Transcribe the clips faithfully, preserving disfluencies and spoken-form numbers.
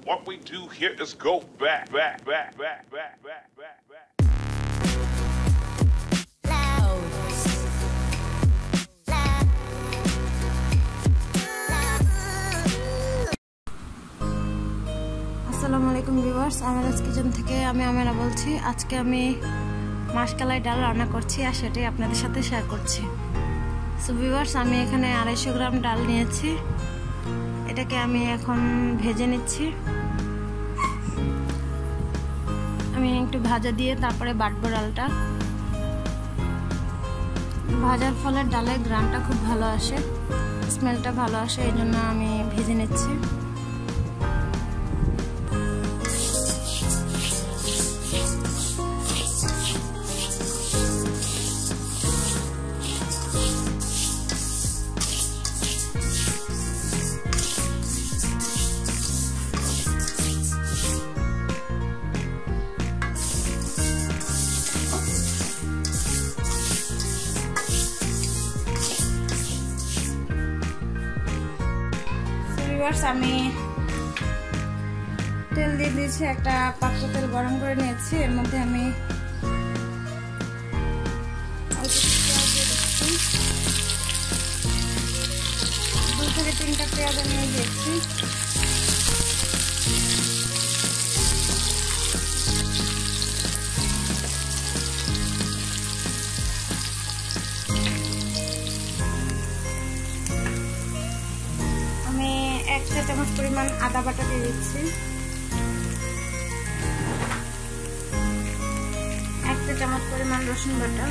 What we do here is go back, back, back, back, back, back, back, back. আসসালামু আলাইকুম viewers, আমেরাজ kitchen থেকে আমি আমেরা বলছি। আজকে আমি মাসকালাই ডাল রান্না করছি আর সেটাই আপনাদের সাথে শেয়ার করছি। সো ভিউয়ার্স, আমি এখানে আড়াইশো গ্রাম ডাল নিয়েছি। এটাকে আমি এখন ভেজে নিচ্ছি। আমি একটু ভাজা দিয়ে তারপরে বাটবো ডালটা। ভাজার ফলে ডালের গ্রানটা খুব ভালো আসে, স্মেলটা ভালো আসে, এই জন্য আমি ভেজে নিচ্ছি। আমি তেল দিয়ে দিয়েছি, একটা পাত্র তেল গরম করে নিয়েছি। এর মধ্যে আমি দুই থেকে তিনটা পেঁয়াজ আমি দিয়েছি। এক চা চামচ পরিমাণ আদা বাটা দিয়ে দিচ্ছি। এক চা চামচ পরিমাণ রসুন বাটা,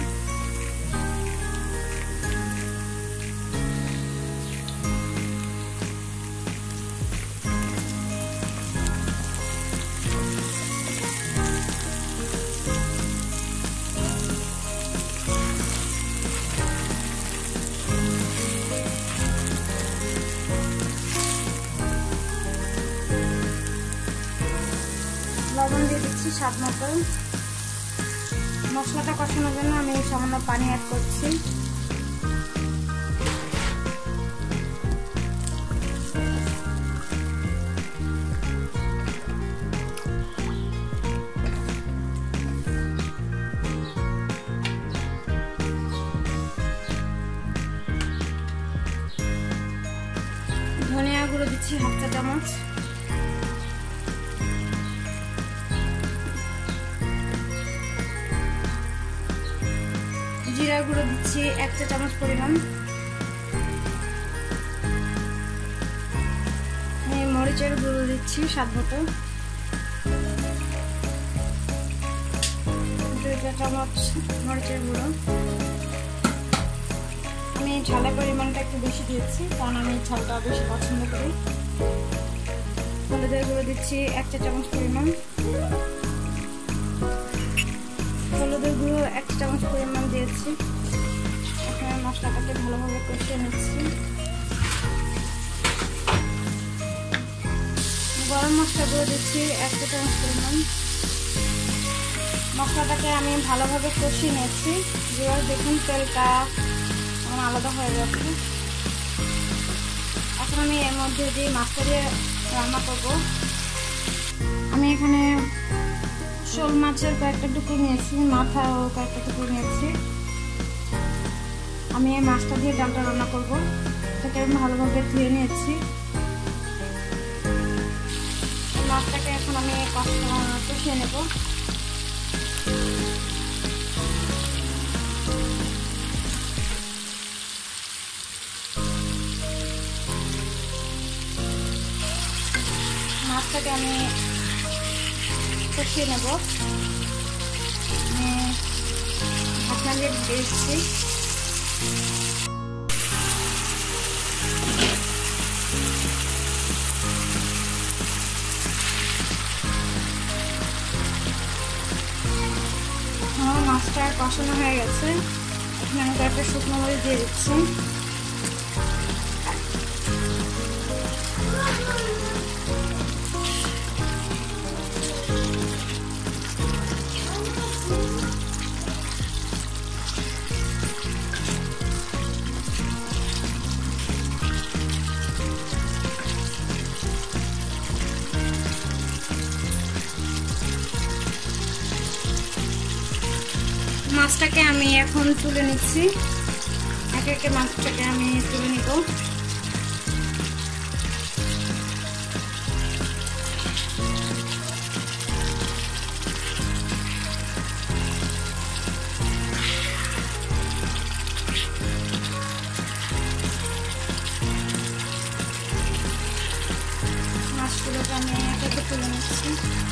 লবণ দিয়ে দিচ্ছি স্বাদ মতো। মশলাটা কষানোর জন্য আমি সামান্য পানি অ্যাড করছি। ধনিয়া গুঁড়ো দিচ্ছি হাফ চা চামচ। জিরা গুঁড়ো দিচ্ছি এক চা চামচ পরিমাণ। মরিচের গুঁড়ো দিচ্ছি স্বাদ মতো দুই চা চামচ মরিচের গুঁড়ো। আমি ঝালের পরিমাণটা একটু বেশি দিয়েছি, কারণ আমি ঝালটা বেশি পছন্দ করি। হলুদের গুঁড়ো দিচ্ছি এক চা চামচ পরিমাণ। হলুদের গুঁড়ো এক চামচ পরিমাণ দিয়েছি। এখানে মশলাটাকে ভালোভাবে কষিয়ে নিচ্ছি। গরম মশলা গুঁড়ো দিচ্ছি এক চা চামচ পরিমাণ। মশলাটাকে আমি ভালোভাবে কষিয়ে নিয়েছি। যেবার দেখুন তেলটা আমার আলাদা হয়ে যাচ্ছে। এখন আমি এর মধ্যে যে মাছটা দিয়ে রান্না করবো, আমি এখানে শোল মাছের কয়েকটা টুকরো নিয়েছি, মাথাও কয়েকটা টুকরো নিয়েছি। আমি এই মাছটা দিয়ে ডালটা রান্না করবো। এটাকে আমি ভালোভাবে ধুয়ে নিয়েছি। মাছটাকে এখন আমি কষিয়ে নেব। মাছটাকে আমি কষিয়ে নেব। ঢাকনা দিয়ে দিচ্ছি। আমার মাছটা কষানো হয়ে গেছে। এখানে আমি কয়েকটা শুকনো মরিচ দিয়ে দিচ্ছি। মাছটাকে আমি এখন তুলে নিচ্ছি, একে একে মাছটাকে আমি তুলে নিব। মাছগুলোকে আমি একে একে তুলে নিচ্ছি।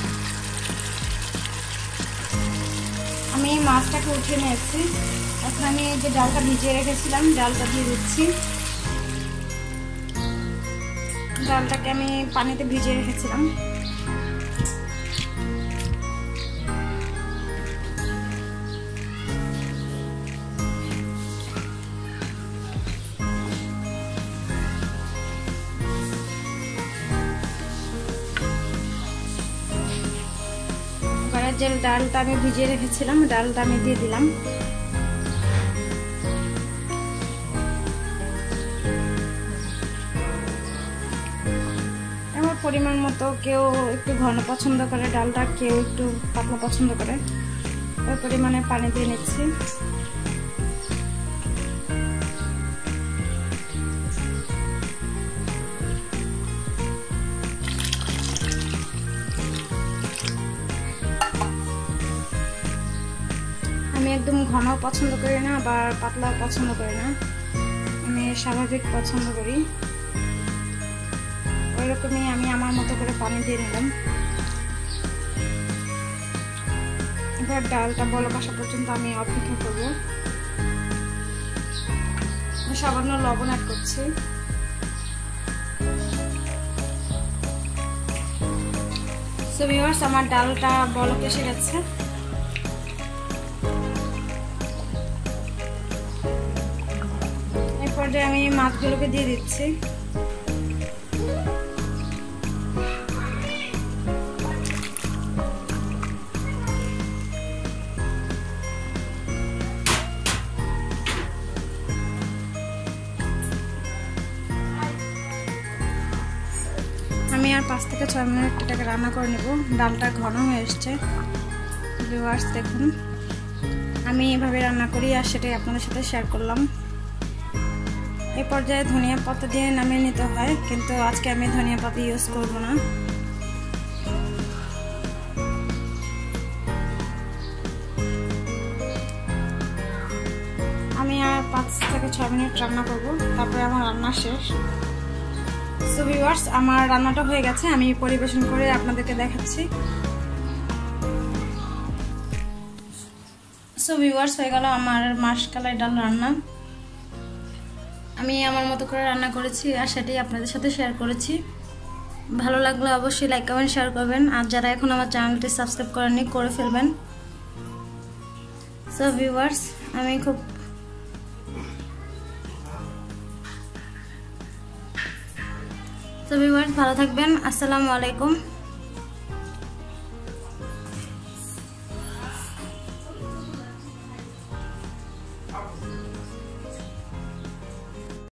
আমি মাছটাকে উঠিয়ে নিয়েছি। এখন আমি যে ডালটা ভিজিয়ে রেখেছিলাম ডালটা দিয়ে দিচ্ছি। ডালটাকে আমি পানিতে ভিজিয়ে রেখেছিলাম। যে ডালটা আমি ভিজিয়ে রেখেছিলাম ডালটা আমি দিয়ে দিলাম। আমার পরিমাণ মতো, কেউ একটু ঘন পছন্দ করে ডালটা, কেউ একটু পাতলা পছন্দ করে, ওই পরিমাণে পানি দিয়ে নিচ্ছি। আমি একদম ঘন পছন্দ করি না, আবার পাতলা পছন্দ করি না, আমি স্বাভাবিক পছন্দ করি। ওই রকমই আমি আমার মতো করে পানি দিয়ে নিলাম। এবার ডালটা বলক আসা পর্যন্ত আমি অপেক্ষা করব। সামান্য লবণ অ্যাড করছি। সো ভিউয়ার্স, আমার ডালটা বলক এসে গেছে। পর্যায়ে আমি মাছগুলোকে দিয়ে দিচ্ছি। আমি আর পাঁচ থেকে ছয় মিনিট এটাকে রান্না করে নেব। ডালটা ঘন হয়ে এসছে। ভিউয়ার্স দেখুন, আমি এভাবে রান্না করি আর সেটাই আপনাদের সাথে শেয়ার করলাম। এই পর্যায়ে ধনিয়া পাতা দিয়ে নামিয়ে নিতে হয়, কিন্তু আজকে আমি ধনিয়া পাতা ইউজ করব না। আমি আর পাঁচ থেকে ছয় মিনিট রান্না করব, তারপরে আমার রান্না শেষ। সো ভিউয়ার্স, আমার রান্নাটা হয়ে গেছে, আমি পরিবেশন করে আপনাদেরকে দেখাচ্ছি। সো ভিউয়ার্স, হয়ে গেল আমার মাসকালাই ডাল রান্না। আমি আমার মতো করে রান্না করেছি আর সেটাই আপনাদের সাথে শেয়ার করেছি। ভালো লাগলে অবশ্যই লাইক কমেন্ট শেয়ার করবেন, আর যারা এখন আমার চ্যানেলটি সাবস্ক্রাইব করেননি করে ফেলবেন। সো ভিউয়ার্স, আমি খুব সো ভিউয়ার্স ভালো থাকবেন। আসসালামু আলাইকুম।